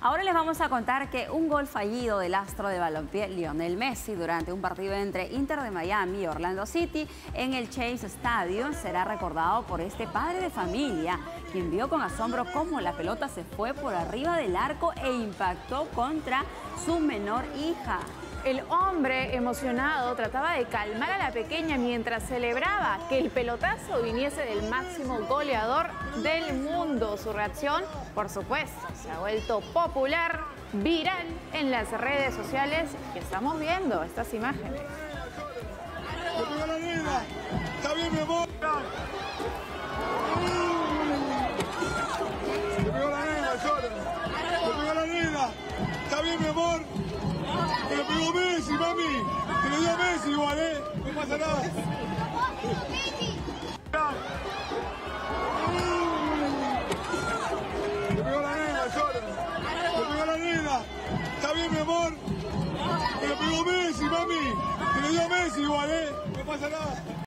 Ahora les vamos a contar que un gol fallido del astro de balompié Lionel Messi durante un partido entre Inter de Miami y Orlando City en el Chase Stadium será recordado por este padre de familia, quien vio con asombro cómo la pelota se fue por arriba del arco e impactó contra su menor hija. El hombre emocionado trataba de calmar a la pequeña mientras celebraba que el pelotazo viniese del máximo goleador del mundo. Su reacción, por supuesto, se ha vuelto popular, viral en las redes sociales y estamos viendo estas imágenes. ¡Le pegó la nena! ¡Está bien, mi amor! ¡Le pegó la nena, llora! ¡Le pegó la nena! ¡Está bien, mi amor! ¡Que le pegó Messi, mami! ¡Que le dio Messi igual, no pasa nada! ¡Le pegó la nena, llora! ¡Le pegó la nena! ¡Está bien, mi amor! ¡Que le pegó Messi, mami! ¡Que le dio Messi igual, no pasa nada!